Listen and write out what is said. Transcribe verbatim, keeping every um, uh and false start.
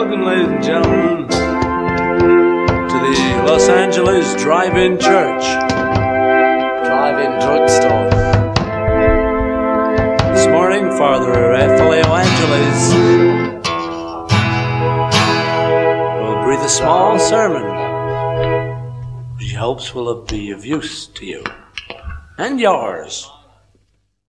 Welcome, ladies and gentlemen, to the Los Angeles Drive-In Church. Drive-In drugstore. This morning, Father Raphael Angeles will breathe a small sermon, which he hopes will be of use to you and yours.